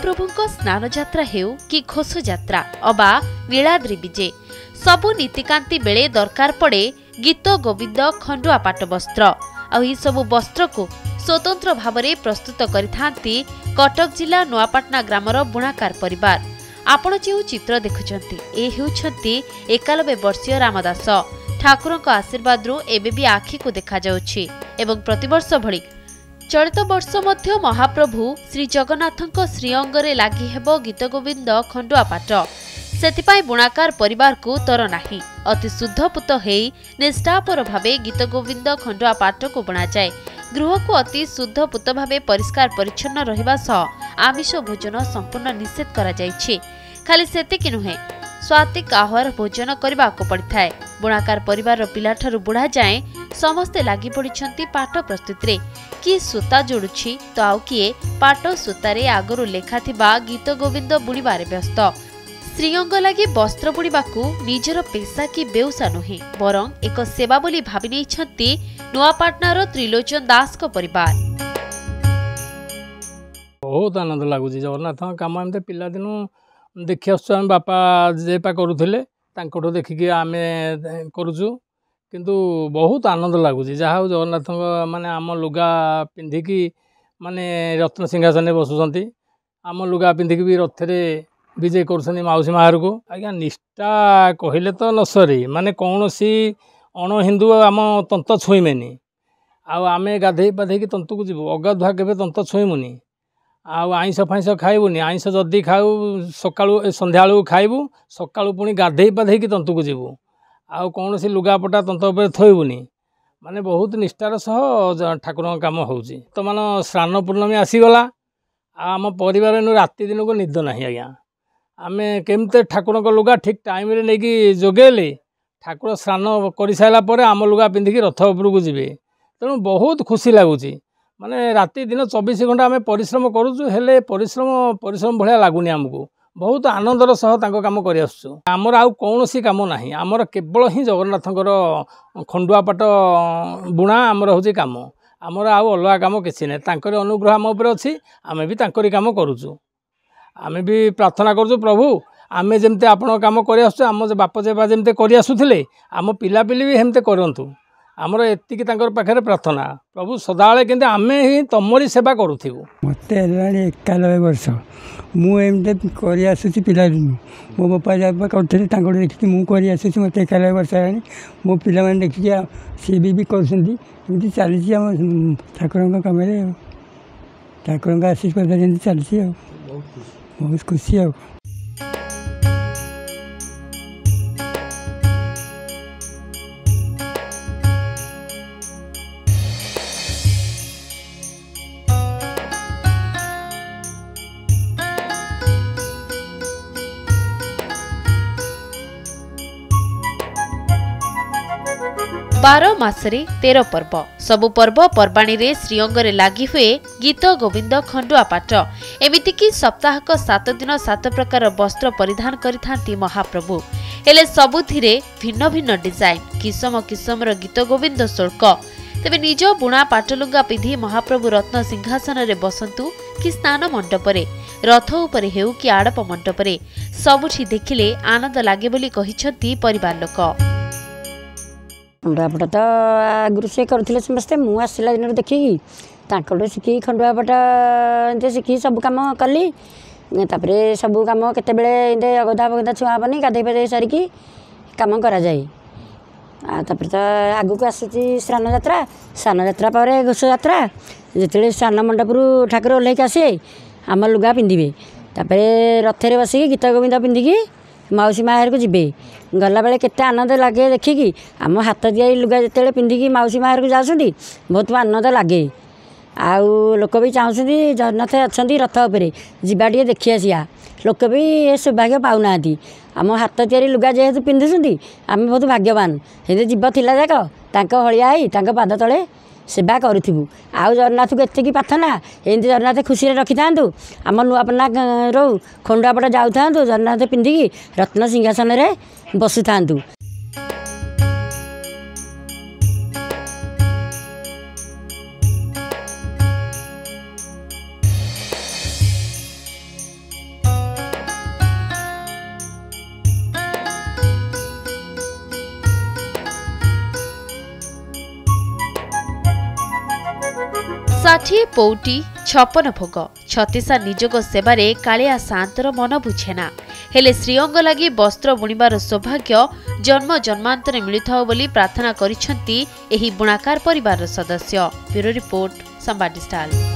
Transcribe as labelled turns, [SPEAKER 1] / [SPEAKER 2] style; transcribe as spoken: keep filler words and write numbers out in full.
[SPEAKER 1] महाप्रभुଙ୍କ स्नान यात्रा हेउ कि घोष यात्रा अबा नीलाद्रि विजे सबु नीतिकांति बेले दरकार पड़े गीत गोविंद खंडुआ पाट वस्त्र आ सबु वस्त्र को स्वतंत्र भावरे प्रस्तुत करिथांती कटक जिला नुआपाटना ग्रामर बुणाकार परिवार। आपण जो चित्र देखुछंती ए हेउछंती एकानबे वर्षीय रामदास। ठाकुरଙ୍କ आशीर्वाद रु एबे भी आखि को देखा जाउछि एवं प्रतिवर्ष भଳି चलित वर्ष मध्य महाप्रभु श्री जगन्नाथଙ୍କ श्रीअंगरे लागि हेबो गीत गोविंद खंडुआ पाट। सेतिपाई बुणाकार परिवार को तर नाही अति शुद्धपुत हेई निष्ठापर भावे गीत गोविंद खंडुआ पाट को बुणा जाए। गृह को अति शुद्धपुत भावे परिष्कार परिच्छन्न रहिबा सह आमिष भोजन संपूर्ण निषेध करा जाइछि। खाली सेतिकि नुहे स्वातिक आहार भोजन करबा को पड़िथाय। बुणाकार परिवार पिलाठारु बुढ़ा जाए समस्ते लागि पड़िछंती पाट प्रस्तुति रे। कि सूता जोड़ुछि तो आउ किए पाट सूतारे आगरु लेखा थिबा गीत गोविंद बुणिबारे व्यस्त। श्रीअंग लगी वस्त्र बुणिबाकू निजर पेशा कि बेउसा नुहे बरं एक सेवा बोली भाबी नेइछंती नुआपाटनार त्रिलोचन दास को परिवार।
[SPEAKER 2] बहुत आनंद लगुच जगन्नाथ कम एमती पिला दिनू देखी आम बापा जेपा करुले देखिकी आम करुचु किंतु बहुत आनंद लगुच जहाँ जगन्नाथ माने आम लुगा पिंधिकी माने रत्न सिंहासन बसुंट आम लुगा पिंधिकी भी रथरे विजय कर माउसी माहर को आज्ञा निष्ठा कहले तो न सरी माने कौन सी अण हिंदू आम तंत छुईमेनि आमे गाधे पाधे तंतु को जीव अगाधुआ के तंत छुईमुनि आईस फाइस खाइबुनि आईस जदि खाऊ सका संध्या खाइबू सका पुणी गाधे पाधे तंतु को जीवु आउ कौन सी लुगापटा तंत उपर थोइबुनि माने बहुत निष्ठार सह ठाकुर काम होउची। तो मान श्रावण पूर्णमी आसीगला आम परिवार राति दिन को निद ना आज्ञा आमे केमते ठाकुर लुगा ठीक टाइम रे नहीं कि जोगेले ठाकुर स्नान कर सारापर आम लुगा पिंधिकी रथ उपर को जीवे तेणु बहुत खुशी लगुच माने राति दिन चौबीस घंटा आम परिश्रम करुचु हेले परिश्रम परिश्रम भाया लगुनि आमको बहुत आनंदर सह काम कर आमर आउ कौन सी काम ना आमर केवल ही जगन्नाथंकर खंडुआ पाट बुणा आमर हूँ काम आमर आउ अलग काम किसी ना अनुग्रह आम उपर अच्छी आम भी तांकरी काम करुचु। आमे भी प्रार्थना करूँ प्रभु आमे जमते आपण काम कर आम बाप जेबा जमते कर आसुले आम पिलापिली भी हेमते करंतु आमर एतिकी तांकर पाखरे प्रार्थना प्रभु सदाळे केंते आमे ही तमरी सेवा करूथिबु।
[SPEAKER 3] मते एकानबे वर्ष मुझे कर आसुची पिला दिनु मो बापा जब करते देखिए मुझे आसुची मत एकानबे वर्ष है मो पिला देखिए सी भी कर चली ठाकुर कम ठाकुर आशीर्वाद चलती बहुत खुशी है।
[SPEAKER 1] बारह मासरे तेरह पर्व सबु पर्व पर्वाणी रे श्रीअंगरे लागि हुए गीत गोविंद खंडुआ पाट एमितिकी सप्ताहक सात दिन सात प्रकार वस्त्र परिधान करिथांती महाप्रभु हेले सबुथिरे भिन्न भिन्न डिजाइन किसम किसमर गीत गोविंद शुल्क तेबे निज बुणा पाटलुंगा पिंधि महाप्रभु रत्न सिंहासन रे बसंतु कि स्नान मंडपरे रथ उपरे हेउ कि आड़प मंडपरे सबुठी देखिले आनंद लागे बोली कहिसंती परिवार लोक।
[SPEAKER 4] खंडुआ पाट तो आगुरी से करुले समस्ते मु आसला दिन देखिकी तांकटू शिखी खंडुआ पाट एमती शिखी सब कम कली तापर सब कम केतबेले अगधा बगधा छुआ हेनी गाधे पाधे सारिकी कम करा जाए। तापर तो आगू को आसूची स्नान यात्रा स्नान यात्रा पर घोष यात्रा जिते स्नान मंडपरू ठाकुर ओह्लैक आसे आम लुगा पिंधे तापर रथरे बसिकी गीत गोविंद पिंधिकी माउसी माहर को जीवे गला बेले केते आनंद लगे देखिकी आम हाथ दिया लुगा जिते पिंधिकी माउसी माहर को जाऊँगी बहुत आनंद लगे। आउ लोक भी चाहूँगी जगन्नाथ अच्छा रथ उपरे जीवा टे देखी आसिया लोक भी ये सौभाग्य पाऊना आम हाथ तैयारी लुगा जेहेतु पिंधुंट आम बहुत भाग्यवान हे जीव थिला जाक हलिया ही पाद तले सेवा करूँ आउ जगन्नाथ को एतिकी प्रार्थना एमती जगन्नाथ खुशी रखी था आम नुआपना रो खंडुआ पट जाऊ था जगन्नाथ पिंधिकी रत्न सिंहासन रे बसु था।
[SPEAKER 1] ଷାଠିଏ ପୌଟି ଛପନ ଭୋଗ ଛତିଶା ନିଯୋଗ ସେବାରେ କାଳିଆ ସାନ୍ତର ମନ ବୁଝେନା ହେଲେ ଶ୍ରୀଅଙ୍ଗ ଲାଗି ବସ୍ତ୍ର ବୁଣିବାର ସୌଭାଗ୍ୟ ଜନ୍ମ ଜନ୍ମାନ୍ତରେ ମିଳିଥାଉ ବୋଲି ପ୍ରାର୍ଥନା କରିଛନ୍ତି ଏହି ବୁଣାକାର ପରିବାରର ସଦସ୍ୟ। Bureau report Sambad digital.